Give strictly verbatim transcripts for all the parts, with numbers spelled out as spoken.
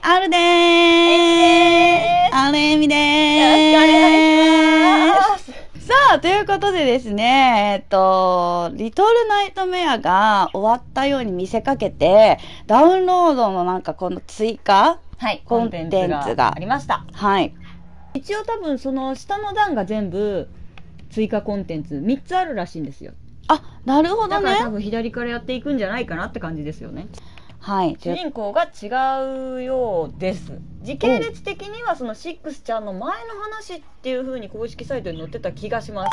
あるでーあるえみでーよろしくお願いします。 さあ、ということでですね、えっと、リトルナイトメアが終わったように見せかけて、ダウンロードのなんかこの追加はい、 コンテンツがありました。 はい。 一応多分その下の段が全部追加コンテンツみっつあるらしいんですよ。 あ、なるほどね。 だから多分左からやっていくんじゃないかなって感じですよね。 はい。 主人公が違うようです。時系列的にはそのシックスちゃんの前の話っていう風に公式サイトに載ってた気がします。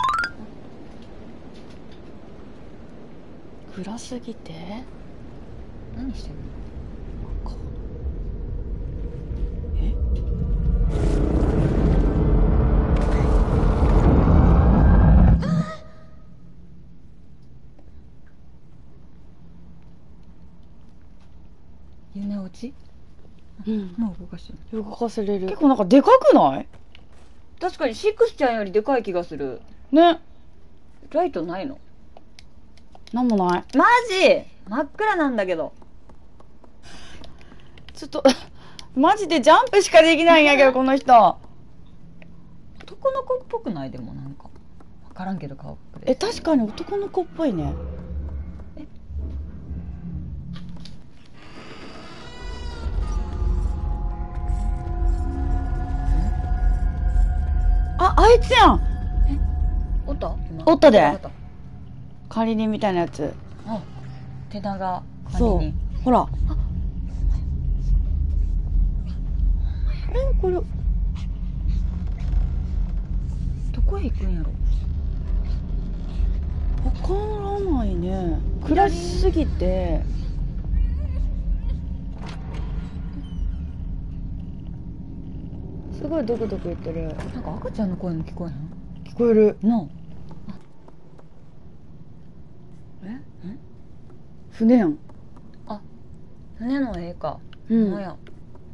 暗すぎて何してるの？ え？ 夢落ち？ うん。 もう動かしてる。 動かせれる。結構なんかでかくない？ 確かにシックスちゃんよりでかい気がする。 ね。 ライトないの？ なんもない。 マジ？真っ暗なんだけど。 ちょっと、マジでジャンプしかできないんやけど、この人。 男の子っぽくない？でもなんか分からんけど顔。 え、確かに男の子っぽいね。 え？ あ、あいつやん。 え？おった？今おったで。 おった。 仮にみたいなやつ。 あ、手長仮そうに。 ほら。あえ、これ。 どこへ行くんやろ？ わからないね。暗すぎて。すごいドクドク言ってる。 なんか赤ちゃんの声も聞こえへん？ 聞こえる。 なあ。 え？船やん。 あ、船の絵か。 うんほんまや。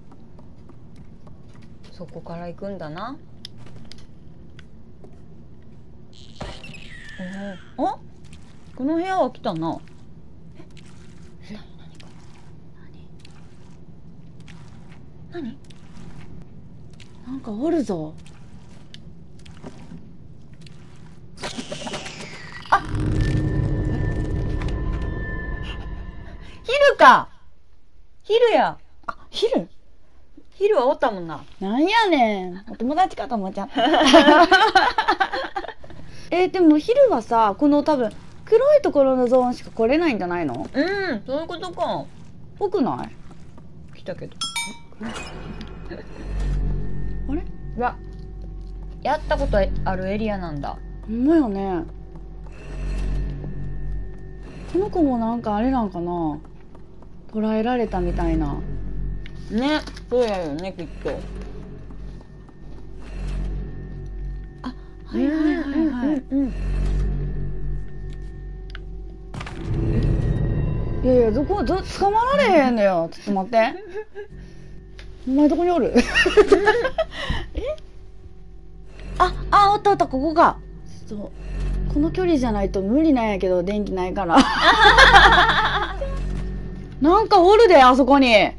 そこから行くんだな。おお。あ？この部屋は来たな。え？な、何か。何？何？ なんかおるぞ。 あ、昼か。昼や。 あ、昼？ 昼はおったもんな。 なんやねん。お友達かと思っちゃった。えー、でも昼はさ、この多分黒いところのゾーンしか来れないんじゃないの？ うん、そういうことか。 ぽくない？ 来たけど。 あれ？ うわ、やったことあるエリアなんだ。 ほんまよね。この子もなんかあれなんかな、捉えられたみたいな。 ね、そうやよね、きっと。 あ、はいはいはいはい。 うん。 いやいや、どこ、ど、捕まられへんのよ。ちょっと待って。お前どこにおる？え？あ、あ、おったおった、ここか。ちょっと、この距離じゃないと無理なんやけど、電気ないから。なんかおるで、あそこに。 え？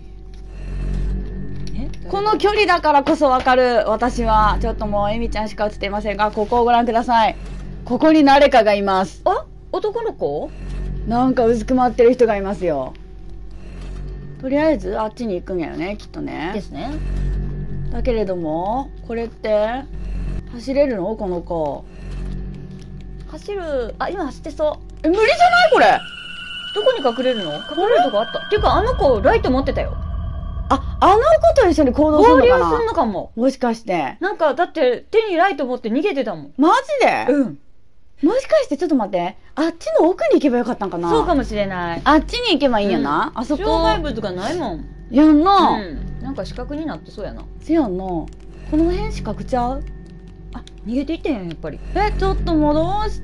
この距離だからこそわかる。私は。ちょっともう、エミちゃんしか映っていませんが、ここをご覧ください。ここに誰かがいます。 あ、男の子？ なんかうずくまってる人がいますよ。とりあえずあっちに行くんやよね、きっとね。 ですね。 だけれども、これって走れるの？この子。 走る。あ、今走ってそう。 え、無理じゃないこれ。 どこに隠れるの？隠れるとこあった。っていうか、あの子ライト持ってたよ。 あ、あの子と一緒に行動する合流のかな？ すんのかも。 もしかして。 なんかだって手にライト持って逃げてたもん。 マジで？ うん。 もしかしてちょっと待って。あっちの奥に行けばよかったんかな？ そうかもしれない。 あっちに行けばいいんやな。 うん、 あそこ。 障害物がないもん。 やんな。 うん。なんか四角になってそうやな。 せやんな。この辺四角ちゃう？ あ、逃げていってんやん、やっぱり。 え、ちょっともうどうして？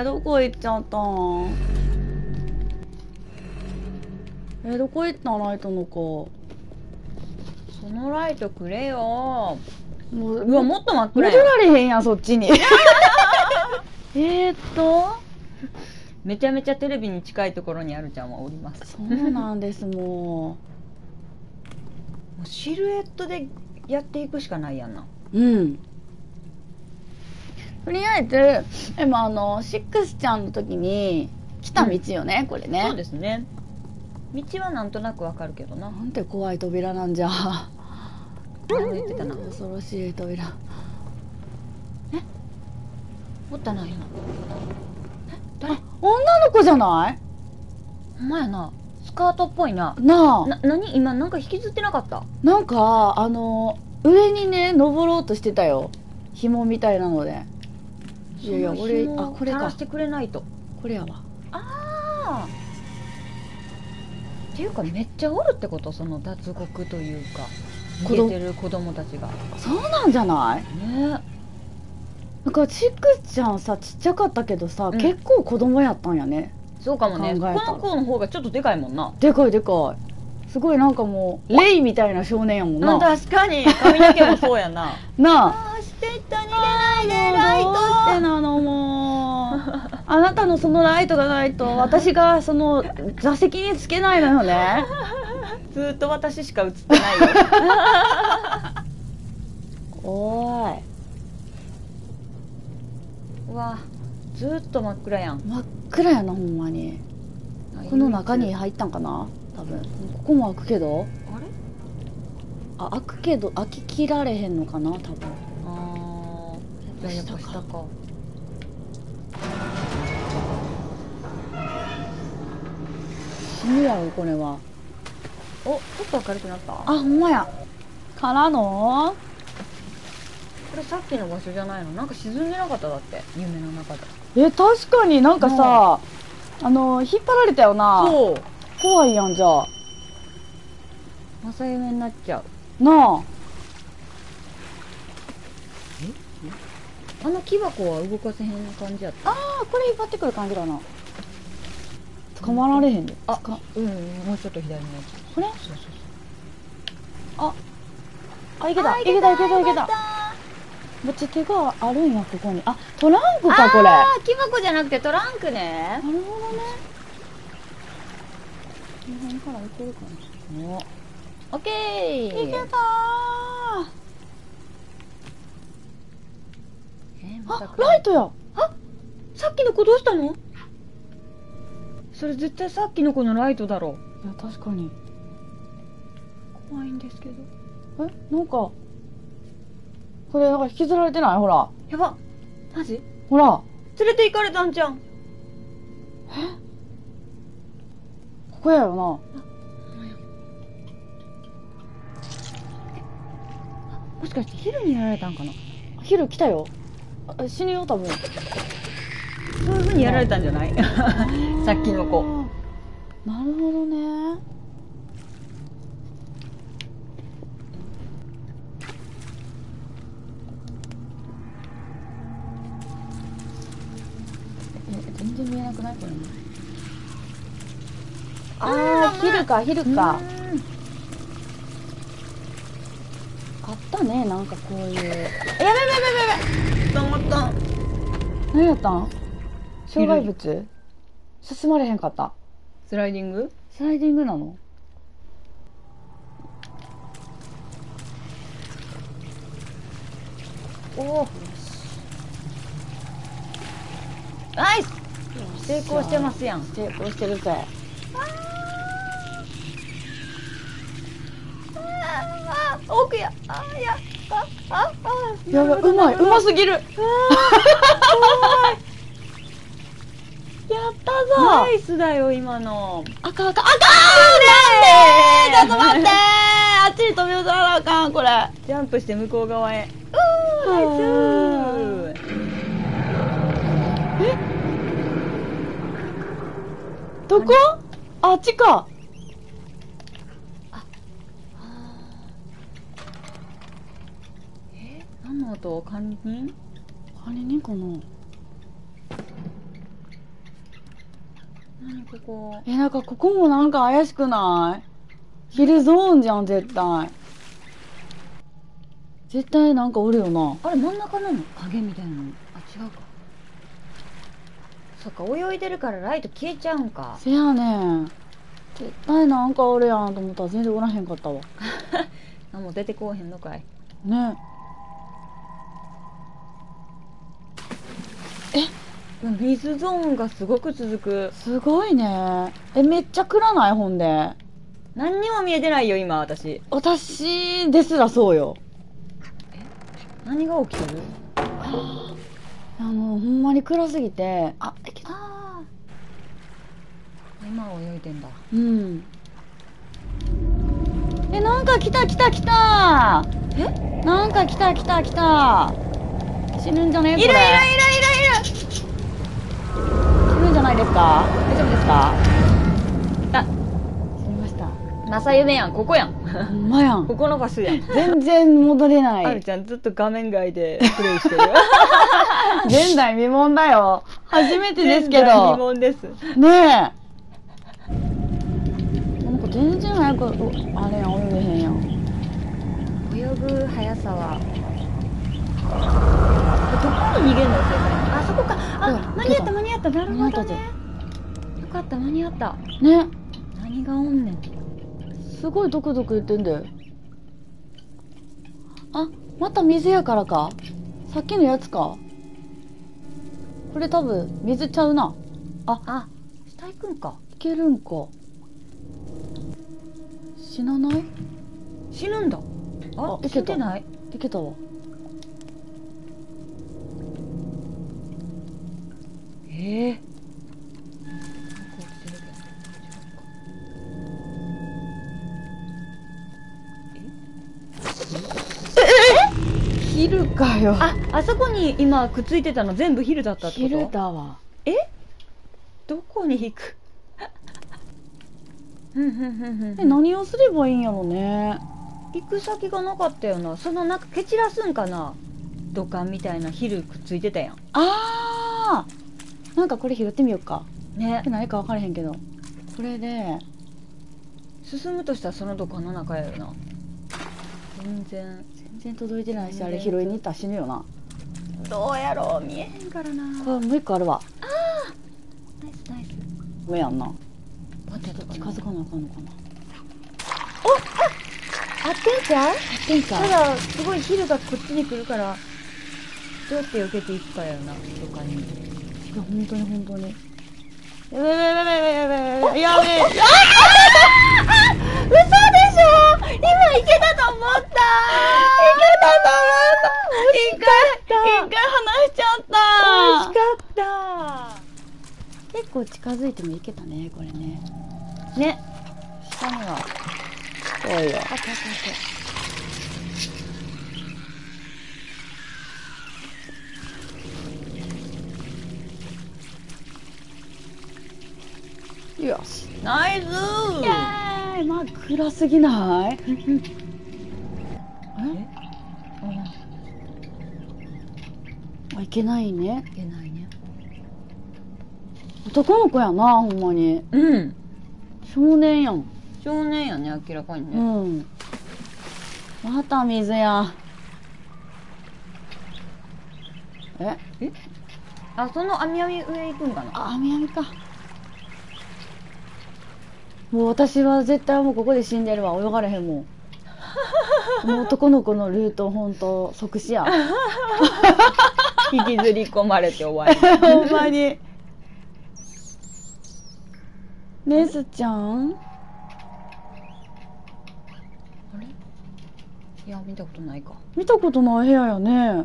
どこ行っちゃったん？え、どこ行ったライトの子。 そのライトくれよ。 もう、 うわ、もっと真っ暗戻やん。 られへんやん、そっちに。えーっと。 めちゃめちゃテレビに近いところにあるちゃんはおります。 そうなんです、もう。 うシルエットでやっていくしかないやんな。 うん。とりあえず、でもあの、シックスちゃんの時に来た道よね、うん、これね。 そうですね。道はなんとなくわかるけどな。 なんて怖い扉なんじゃ。 言ってたな。 恐ろしい扉。 え、おったな今。え、誰？ 女の子じゃない？ ほんまやな。スカートっぽいな。 なあ。 な、何今なんか引きずってなかった？ なんかあの上にね登ろうとしてたよ。紐みたいなので。いやいや俺あこれか。 してくれないと。 これやわ。 ああ。っていうかめっちゃおるってこと？その脱獄というか逃げてる子供たちが。 そうなんじゃないね。 なんかチックスちゃんさちっちゃかったけどさ、うん、結構子供やったんやね。 そうかもね。この子の方がちょっとでかいもんな。 でかいでかい。すごいなんかもうレイみたいな少年やもんな。 確かに髪の毛もそうやな。 なあ。 走っていった逃げないでライト。 どうしてなのもう。あなたのそのライトがないと私がその座席につけないのよね。 ずっと私しか映ってないよ。 おーい。 うわずっと真っ暗やん。 真っ暗やなほんまに。この中に入ったんかな多分。ここも開くけどあれあ開くけど開ききられへんのかな多分。 ああやっぱ下か。 死ぬやろこれは。 おちょっと明るくなった。 あほんまや。からのこれさっきの場所じゃないの？なんか沈んでなかっただって夢の中で。 え確かになんかさ、あの引っ張られたよな。 そう怖いやんじゃあ。 正夢になっちゃうなあ。 えあの木箱は動かせへん感じやった。 ああこれ引っ張ってくる感じだな。捕まられへんで。 あうんもうちょっと左のやつ。 これ？ そうそうそう。 ああいけたいけたいけたいけた。持ち手があるんやここに。あトランクかこれ。 ああ木箱じゃなくてトランクね。 なるほどね。この辺からいけるかな。 おオッケー。 いけたー。 えー、ま、 あライトや。 あさっきの子どうしたの？それ絶対さっきの子のライトだろう。いや確かに怖いんですけど。 えなんかこれなんか引きずられてない？ほらやばマジ？ ほら連れて行かれたんじゃん。 えここやよな。 もしかして昼にやられたんかな。 昼来たよ。あ死ぬよ多分。 そういう風にやられたんじゃない？さっきの子。 なるほどね。え全然見えなくないこれ。ああ昼か昼か。あったねなんかこういう。やべやべやべやべ。 捕まった。 何やったん？障害物？進まれへんかった。 スライディング？ スライディングなの？ おお。ナイス。成功してますやん。 成功してるぜ。 ああ奥や。あいやあああやばいうまいうますぎる。やったぞ。 ナイスだよ今の。 あかんあかんあかん。なんで？ちょっと待って。あっちに飛び移らなあかんこれ。 ジャンプして向こう側へ。うーナイス。 え？どこ？あっちか。 え？何の音？管理人？ 管理人かな。 何ここ？ えなんかここもなんか怪しくない？ヒルゾーンじゃん絶対。絶対なんかおるよな。 あれ真ん中なの？影みたいなの。あ違うか。そっか泳いでるからライト消えちゃうんか。 せやねん。絶対なんかおるやんと思ったら全然おらへんかったわ。 あ、もう出てこうへんのかい。 ね。 水ゾーンがすごく続く。 すごいね。え、めっちゃ暗ないほんで。 何にも見えてないよ今私。 私ですらそうよ。 何が起きてる？ あの、ほんまに暗すぎて。あ、いけた。 あー、今泳いでんだ。 うん。え、なんか来た来た来た。 え？ なんか来た来た来た。死ぬんじゃねえこれ。 いるいるいるいるいる。 死ぬんじゃないですか？大丈夫ですか？ あ、 死にました。 正夢やん、ここやん。 ほんまやん。 ここの場所やん。 全然戻れない。 あるちゃんずっと画面外でプレイしてる。 前代未聞だよ。初めてですけ前代未ど。 聞です。 ねえ。なんか全然早く、うあれやん、泳げへんやん。 泳ぐ速さは。どこに逃げるの？正解。あそこか。あ、間に合った間に合った。なるほどね。よかった間に合った。 ね。 何がおんねん。 すごいドクドク言ってんで。あ、また水やからか。さっきのやつか。これ多分水ちゃうな。あ、 あ、下行くんか。 いけるんか。死なない？ 死ぬんだ。あ、 あいけた死んでない。 いけたわ。 ええ。 ヒルかよ。 あ、あそこに今くっついてたの全部ヒルだったってこと？ ヒルだわ。 え？どこに行く？ふんふんふんふんふえ、 ん。 何をすればいいんやろね。 行く先がなかったよな。そのなんか蹴散らすんかな。土管みたいなヒルくっついてたやん。 あー、なんかこれ拾ってみようか。 ね。 何か分からへんけど。これで進むとしたらその土管の中やよな。全然全然届いてないし、 全然あれ拾いに行ったら死ぬよな。 どうやろう見えへんからな。 これもう一個あるわ。 ナイスナイス。 目やんな。 ポテトかな。 近づかなあかんのかな。 合ってんちゃう？ やってんか。 ただすごいヒルがこっちに来るからどうやって避けていくかやよな。土管に。 いや本当に本当に。やべやべやべやべやべやべやべ。 嘘でしょ？今いけたと思った。いけたと思った。 一回一回離しちゃった。 惜しかった。 結構近づいてもいけたねこれね。 ね。 下には遠いよ。 あったあったあった。 よし。 ナイスイエーイ。まあ暗すぎない？え？あ、いけないね。 いけないね。 男の子やなほんまに。 うん。 少年やん。 少年やね明らかにね。 うん。また水や。え？ え？あ、その網網上行くんかな。 あ、網網か。もう私は絶対もうここで死んでるわ。泳がれへんもん。もう男の子のルートほんと即死や。 引きずり込まれて終わり。 ほんまに。レスちゃん？ あれ？いや見たことないか。 見たことない部屋やね。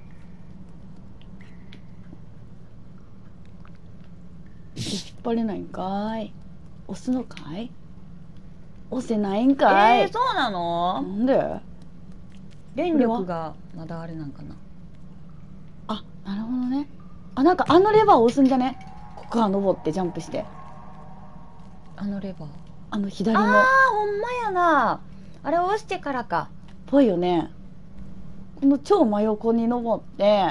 引っ張れないんかーい。押すのかい？押せないんかい。 えー、そうなの？ なんで？ 電力がまだあれなんかな。 あ、なるほどね。あ、なんかあのレバーを押すんじゃね？ここから登ってジャンプして。 あのレバー。 あの左の。 ああ、ほんまやな。あれを押してからか。 ぽいよね。この超真横に登って。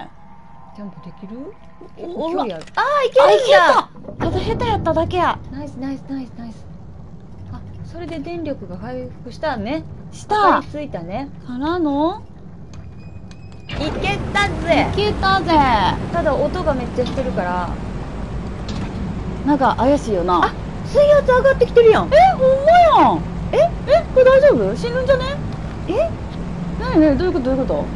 ジャンプできる？ お距離ある。ああ、いけあ、いるんだ。 けた。ただ下手やっただけや。 ナイスナイスナイスナイス。あ、それで電力が回復したね。 したついたね。 からのいけたぜ。 いけたぜ。 ただ音がめっちゃしてるから。 なんか怪しいよな。 あ、水圧上がってきてるやん。 え、ほんまやん。え、え、これ大丈夫？死ぬんじゃね？ えなになに、どういうことどういうこと？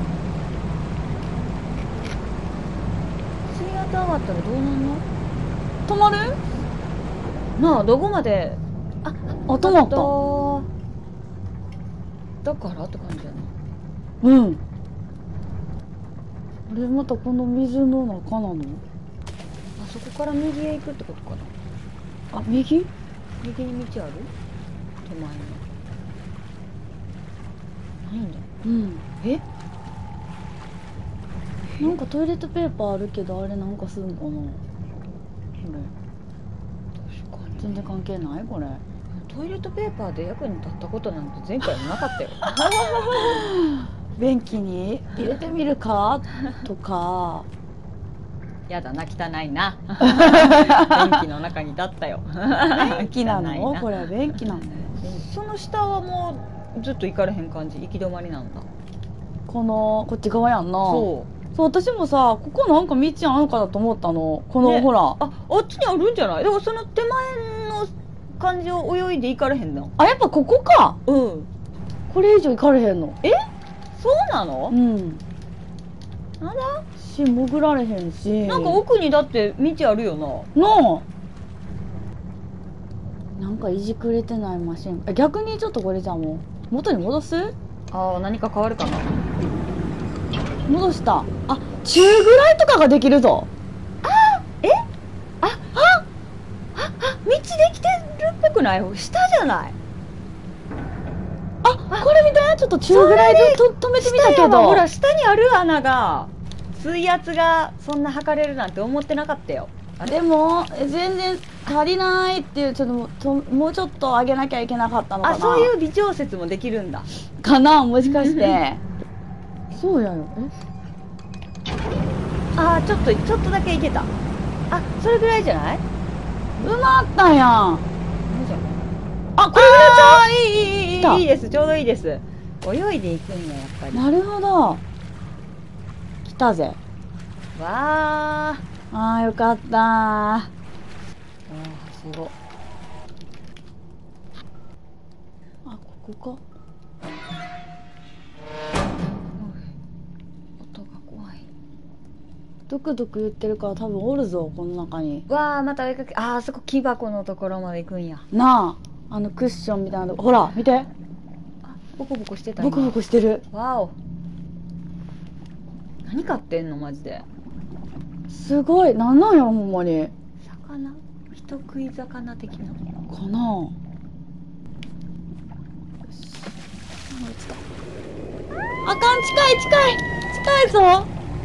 水圧上がったらどうなんの？ 止まる？ なあ、どこまで。あ、 あ、止まった。 だからって感じやな。 うん。あれ、またこの水の中なの？ あそこから右へ行くってことかな。 あ、右？ 右に道ある？手前にないんだ。 うん。 えなんかトイレットペーパーあるけど、あれなんかするのかな？これ確かに全然関係ないこれ。 トイレットペーパーで役に立ったことなんて前回もなかったよ。 便器に入れてみるかとか。 やだな、汚いな。便器の中に立ったよ。 便器なの？ 汚いな。 これ便器なの？ その下はもうずっと行かれへん感じ、行き止まりなんだ。 このこっち側やんな。 そうそう、私もさ、ここなんか道あるのかなと思ったの。この、 ね、 ほら。 あ、あっちにあるんじゃない？でもその手前の感じを泳いで行かれへんの。 あ、やっぱここか。 うん。 これ以上行かれへんの。 え？そうなの？ うん。 なんだ？ し、潜られへんし。 なんか奥にだって道あるよな。 なあ。なんかいじくれてないマシン。え、逆にちょっとこれじゃあもう元に戻す？ ああ、何か変わるかな。 戻した。あ、中ぐらいとかができるぞ。 え？あ、あ、あ、あ、道できてるっぽくない？下じゃない？ あ、これみたいな、ちょっと中ぐらいでと止めてみたけ下やわ。 ど。 ほら、下にある穴が水圧がそんな測れるなんて思ってなかったよ。あれ？ でもえ全然足りないっていう、ちょっともともうちょっと上げなきゃいけなかったのかな。 あ、そういう微調節もできるんだ。 かな、もしかして。そうやよ。 あー、ちょっとちょっとだけいけた。あ、それぐらいじゃない？ え、埋まったやん。 何じゃん。 あ、これぐらいちゃう？ あー、いいいいいい来たいいです、ちょうどいいです。泳いでいくんや、やっぱり。 なるほど。来たぜ。 わー。 あー、よかったー。 あー、すごい。 あ、ここか。 音が怖い。 ドクドク言ってるから多分おるぞ、この中に。 わー、また追いかけ、あー、あそこ木箱のところまで行くんや。 なあ、あのクッションみたいなとこ。ほら、見て。 あ、ボコボコしてた。 ボコボコしてる。 わお。何買ってんのマジで。 すごい。なんなんやろ、ほんまに。 魚？人食い魚的な。 かなあ。あかん、近い近い近いぞ。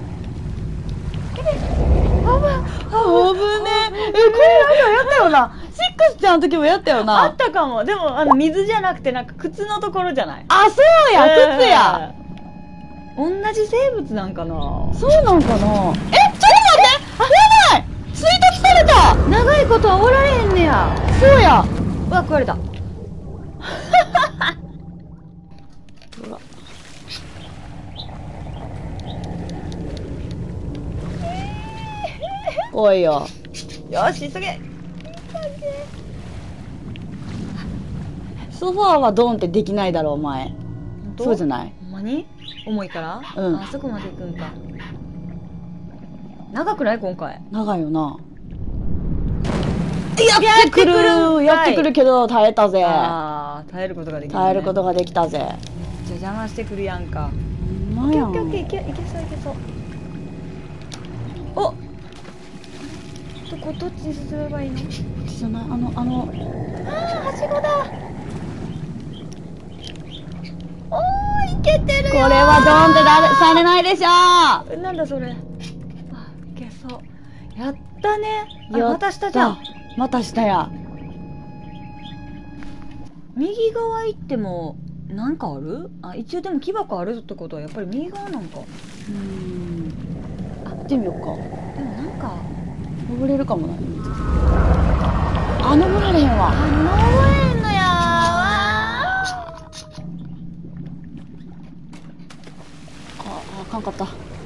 あぶ、あぶねえ。え、これラジオやったよな。シックスちゃんの時もやったよな。 あったかも。でもあの水じゃなくてなんか靴のところじゃない？ あ、そうや、靴や。 えー同じ生物なんかな。 そうなんかな。え、ちょっと待って。あ、やばい。追突された。 長いことはおられへんねや。 そうや。 うわ、食われた。 ほら。来いよ。 よし、急げ。 ソファーはドンってできないだろ、お前。そうじゃない？ ほんまに？重いから？ うん。 あそこまで行くんか。長くない今回？ 長いよな。やってくるやってくるけど耐えたぜ。 ああ、耐えることができる、ね。 耐えることができたぜ。 じゃあ邪魔してくるやんか。 ほんまやん。 オッケーオッケーオッケー、いけいけそういけそう。お、どこどっちに進めばいいの？ じゃない、あのあの。 ああ、はしごだ。おー、いけてるよー。 これはドンってだれされないでしょ。 え、なんだそれ。あ、いけそう。やったね。あ、 やったまた下じゃん。 また下や。 右側行ってもなんかある？あ、一応でも木箱あるってことはやっぱり右側なんか。 うーん。あ、行ってみようか。 でもなんか登れるかもな。あ、登られへんわ。 あ、登れんのやー。 あ、あかんかった。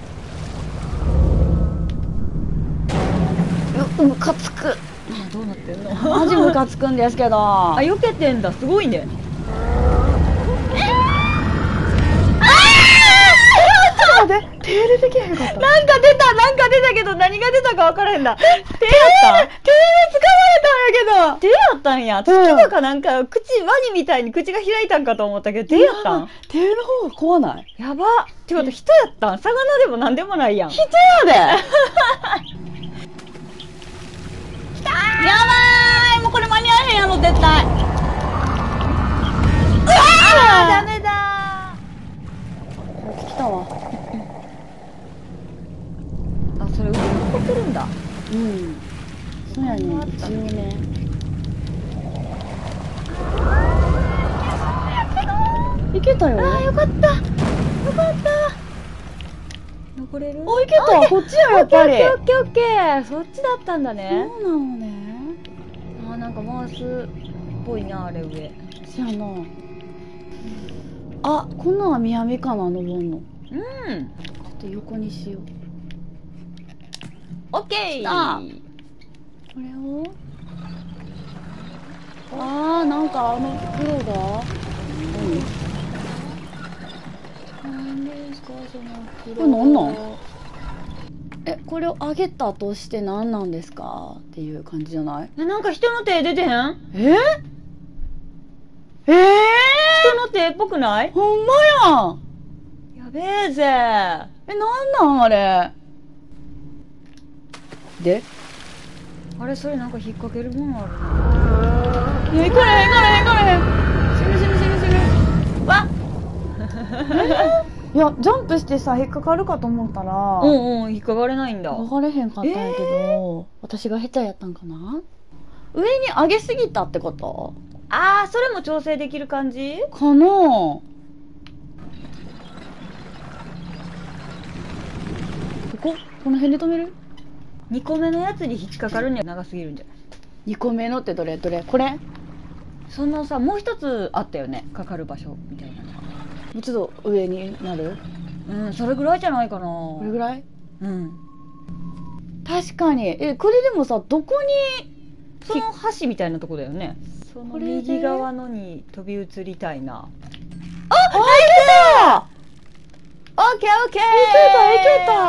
う、ムカつく。 今どうなってんの？ マジムカつくんですけど。 あ、避けてんだ。すごいね。 手出てけへんかった。 なんか出たなんか出たけど何が出たか分からへんだ。手やった手で掴まれたんやけど。 手やったんや。月とかなんか口、ワニみたいに口が開いたんかと思ったけど、手やったん。 手の方が怖ない？ やば。ってこと人やったん。魚でもなんでもないやん。 人やで。 きたー。 やばーい、もうこれ間に合えへんやろ絶対。うわあーダメだー。来たわ。 あ、それ上に残ってるんだ。 うん。そうやね。一応ね。いけたよ。 あーよかったよかった。残れる？ お、いけた。こっちややっぱり。 オッケーオッケーオッケー。そっちだったんだね。 そうなのね。 あーなんか回すっぽいなあれ上。 そやな。あ、こんなんはみやみかな、登んの。 うん。 ちょっと横にしよう。 オッケー。 あこれを。あー、なんかあの袋が。 何ですかその袋。 これなんなん？え、これを上げたとして何なんですかっていう感じじゃない？ え、なんか人の手出てへん？ ええー、 人の手っぽくない？ ほんまやん。 やべえぜ。 え、なんなんあれ。であれそれなんか引っ掛けるものあるな。 いや、行かれへん行かれへん行かれへん。 死ぬ死ぬ死ぬ死ぬ。わいや、ジャンプしてさ、引っかかるかと思ったら、 うんうん、引っかかれないんだ。 分かれへんかったんやけど、私が下手やったんかな。上に上げすぎたってことあー、それも調整できる感じかな。こここの辺で止める？ にこめのやつに引っかかるには長すぎるんじゃない？ にこめのってどれどれこれ？ そのさ、もう一つあったよね、かかる場所みたいなの。 もうちょっと上になる？ うん、それぐらいじゃないかな。 これぐらい？ うん。 確かに。え、これでもさ、どこにその橋みたいなとこだよね。その右側のに飛び移りたいな。 あ、あ、いけた！ オッケーオッケー。 いけたいけた。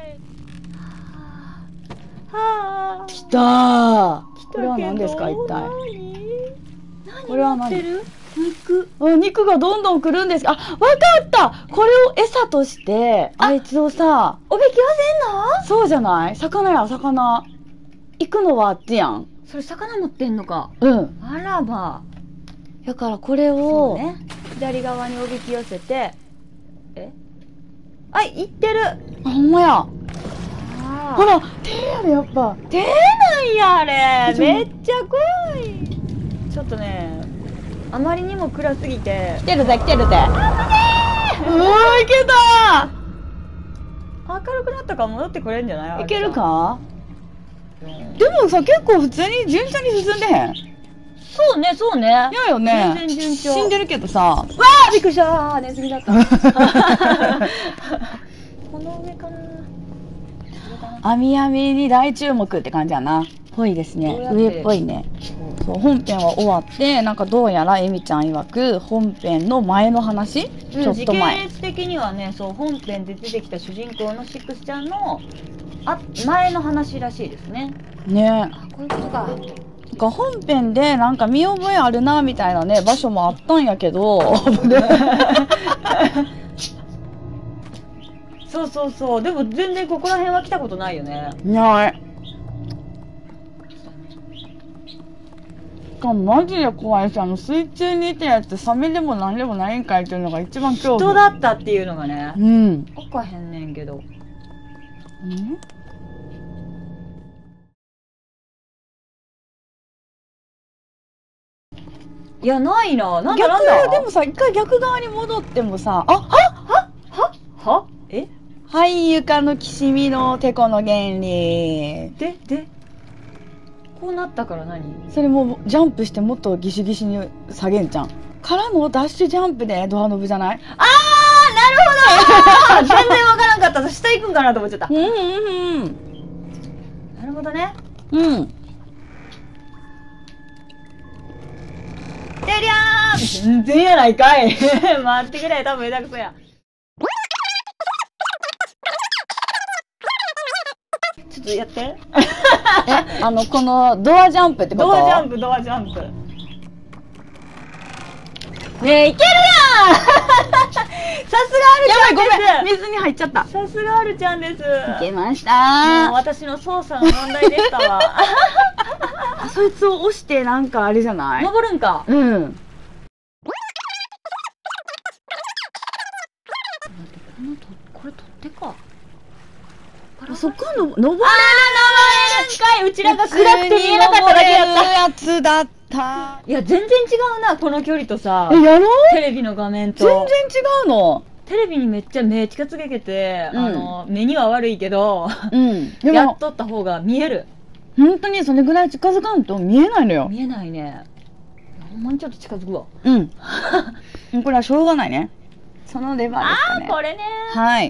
はあ。 きたー。これは何ですか一体？ 何？ これは何？ 乗ってる？肉。 あ、肉がどんどん来るんです。あ、わかった。これを餌としてあいつをさ、 おびき寄せんの？ そうじゃない？魚や魚。行くのはあっちやん。 それ魚持ってんのか。 うん。 あらまあ。 だからこれそを、 うね、左側におびき寄せて、えあ、行ってる。 あ、ほんまや。 あほら、手やでやっぱ。 手なんやあれ。 ちょめっちゃ怖い。ちょっとね、あまりにも暗すぎて。 来てるぜ来てるぜ。うわー、いけた明るくなったから戻ってこれんじゃない？ ー。いけるか？ うん、 でもさ、結構普通に順調に進んでへん？ そうね、そうね。 やよね。 全然順調。 死んでるけどさ。 わあ、びっくりした。ネズミだった。この上かな。 網網に大注目って感じやな。ぽいですね。上っぽいね。そう、本編は終わって、なんかどうやらエミちゃん曰く本編の前の話、 うん、 ちょっと前。 時系列的にはね、そう本編で出てきた主人公のシックスちゃんのあ前の話らしいですね。 ね。 あ、こういうことか。 なんか本編でなんか見覚えあるなみたいなね場所もあったんやけど。 そうそうそう。でも全然ここら辺は来たことないよね。 ない。しかもマジで怖いし、あの水中にいたやつサメでも何でもないんかいっていうのが一番恐怖。 人だったっていうのがね。 うん。 分かへんねんけど。 ん？ いや、ないな。なんだなんだ。 逆でもさ、一回逆側に戻ってもさ、あ、ははははえはい床のきしみのてこの原理。 で、で、こうなったから何？ それもジャンプしてもっとギシギシに下げんじゃん。からのダッシュジャンプでドアノブじゃない？ あー、なるほど。全然わからんかった。下行くんかなと思っちゃった。 うんうんうん。 なるほどね。 うん。 てりゃー。全然やないかい。待ってくれ、多分下手くそや。 ょっとやって。 え、あの、このドアジャンプってこと？ ドアジャンプ、ドアジャンプ。ねえ、いけるやんさすがあるちゃんです。 やばい、ごめん。水に入っちゃった。 さすがあるちゃんです。いけましたー。 もう私の操作の問題でしたわ。 そいつを押してなんかあれじゃない？ 登るんか。 うん。 これ取ってか。 あそこの登れる。あー、登れるんかい。うちらが暗くて見えなかっただけやった。 やつだった。 いや、全然違うな、この距離とさ。 え、やろう？ テレビの画面と。 全然違うの。 テレビにめっちゃ目近づけて、うん、あの、目には悪いけど、うん。でもやっとった方が見える。 本当にそれぐらい近づかんと見えないのよ。 見えないね。ほんまにちょっと近づくわ。 うん。これはしょうがないね。そのレバーですかね。 あー、これね。 はい。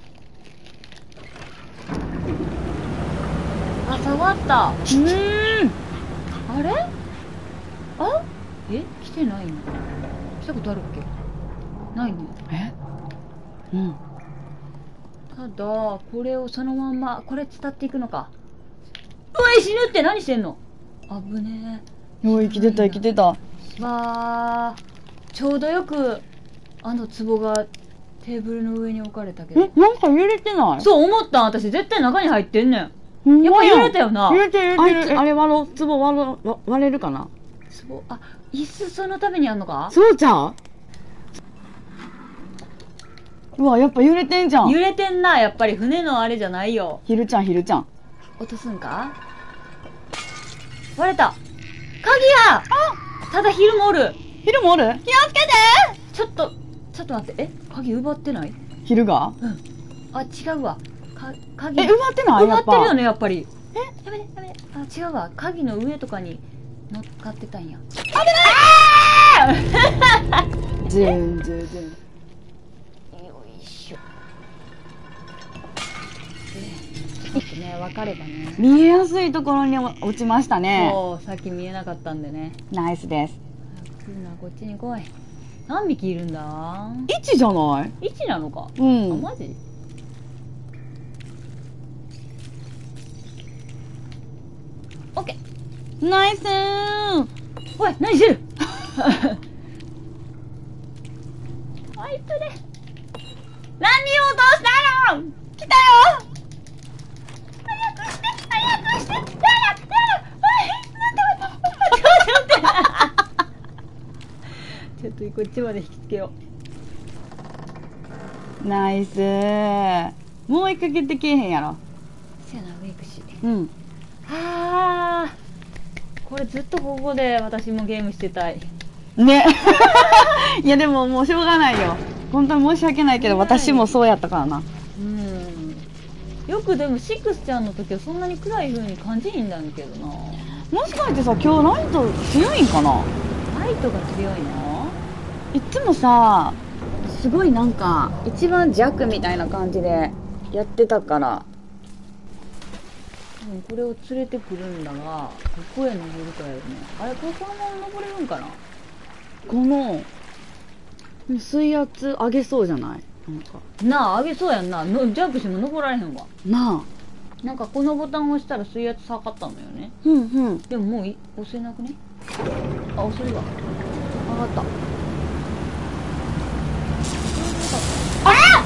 あ、下がった。 うーん。 あれ？あ？え？来てないの？来たことあるっけ？ないね。 え？うん。 ただ、これをそのまんま、これ伝っていくのか。うい、死ぬって何してんの？危ねえ。おい、生きてた、生きてた。わー、ちょうどよく、あの壺がテーブルの上に置かれたけど。 え、なんか揺れてない？ そう思ったん、私。絶対中に入ってんねん。やっぱ揺れたよな。 揺れてる、揺れてる。あれ割ろう、壺割ろう、割れるかな？ 壺、あ、椅子そのためにあんのか？ そうちゃう？うわ、やっぱ揺れてんじゃん。 揺れてんな、やっぱり船のあれじゃないよ。 ひるちゃん、ひるちゃん。 落とすんか？割れた。鍵や！あ！ただヒルもおる。 ヒルもおる？気をつけて！ ちょっと、ちょっと待って。え？鍵奪ってない？ ヒルが？ うん。あ、違うわ。か、鍵。 え、奪ってない？ 奪ってるよね、やっぱり。 え？ やめて、やめて。あ、違うわ。鍵の上とかに乗っかってたんや。 危ない！ズンズンズン。 よいしょ。ちょっとね、分かればね。 見えやすいところに落ちましたね。 そう、さっき見えなかったんでね。 ナイスです。 来るな、こっちに来い。何匹いるんだ？ いちじゃない？ いち なのか。 うん。 あ、マジ？オッケー。ナイスー。 おい、何してる？あいつで。何を落としたの？来たよ。早くして、早くして。やだ、やだ。待って待って。待って待って待って。ちょっとこっちまで引きつけよう。ナイスー。もう一回ってけえへんやろ。 せやな、メイクし。 うん。 あー。これずっとここで私もゲームしてたい。 ね。いやでももうしょうがないよ。本当に申し訳ないけど、私もそうやったからな。 うん。よくでもシックスちゃんの時はそんなに暗い風に感じひんだけどな。 もしかしてさ、今日ライト強いんかな？ ライトが強いの？ いつもさ、すごいなんか一番弱みたいな感じでやってたから。 うん、これを連れてくるんだが、どこへ登るかやよね。あれ、これこのまま登れるんかな？ この水圧上げそうじゃない？なんかなあ、上げそうやんな。のジャンプしても登られへんわ。 なあ。なんかこのボタンを押したら水圧下がったのよね。 うんうん。 でももうい押せなくね？あ、押せるわ。上がった。あ！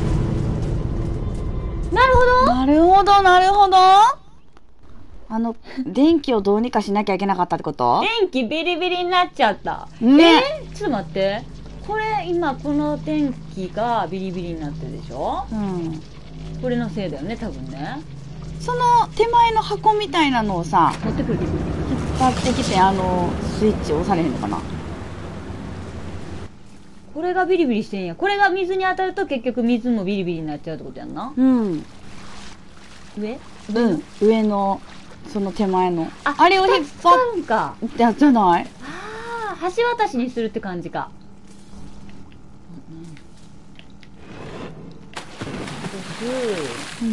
なるほど。 なるほど、なるほど。あの、電気をどうにかしなきゃいけなかったってこと？ 電気ビリビリになっちゃった。 ね。 えー、ちょっと待って。これ今この電気がビリビリになってるでしょ？うん。これのせいだよね、多分ね。 その手前の箱みたいなのをさ、 持ってくる。 引っ張ってきて、あのスイッチ押されへんのかな？ これがビリビリしてんや。これが水に当たると結局水もビリビリになっちゃうってことやんな。 うん。 上？ うん。上のその手前の。あ、あれを引っ張っか。 やじゃない？ ああ、橋渡しにするって感じか。 うん。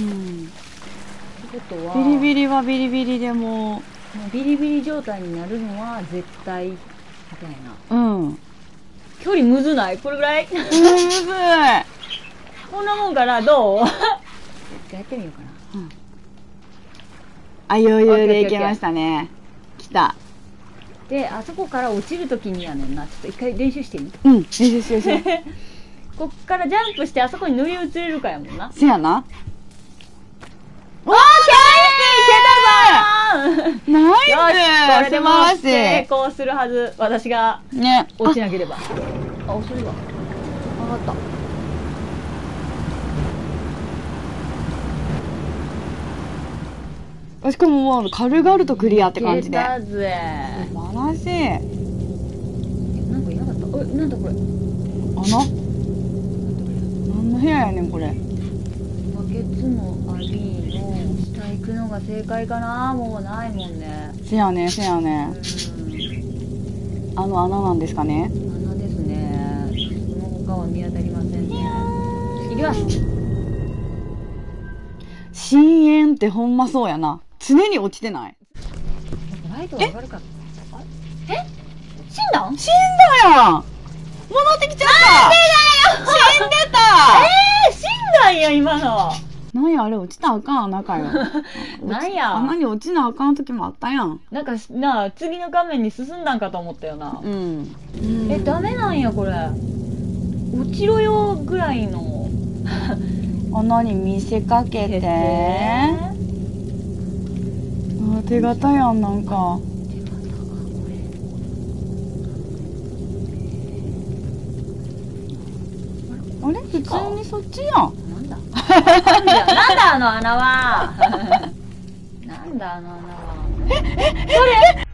ってことはビリビリはビリビリでももうビリビリ状態になるのは絶対みたいな。 うん。 距離むずない？これぐらい？むずい。 こんなもんかな？どう？やってみようかな。 あ、余裕オッケーオッケーでいけましたね。来た。 で、あそこから落ちるときにやねんな。ちょっと一回練習してみ。 うん、よしよしよし。 こっからジャンプしてあそこに乗り移れるかやもんな。 せやな。 オッケーいけたぞーナイス。 よし、これでも素晴成ら功するはず。私がしい。ね。 落ちなければ。あ、遅いわ。上がった。 あ、しかももう軽々とクリアって感じで。 いけたぜ。 素晴らしい。 え、なんかいなかった。え、なんだこれ。 穴？何の部屋やねんこれ。 バケツもありの下行くのが正解かな。もうないもんね。 せやねせやうね。 ん。 あの穴なんですかね。 穴ですね。その他は見当たりませんね。いきます。 深淵ってほんまそうやな。常に落ちてない。 ライトが上がるか。あれ？え？死んだん？ 死んだやん。戻ってきちゃった。なんでだよ。死んでた。 えー、死んだんや今の。 なんやあれ落ちたらあかん穴かよ。 なんや。 穴に落ちなあかん時もあったやん。 なんかなあ、次の画面に進んだんかと思ったよな。 うん。 え、ダメなんやこれ。落ちろよぐらいの。 穴に見せかけて。あ、手形やんなんか。あれ普通にそっちやん。 なんだなんだあの穴は。なんだあの穴は。え、え、それ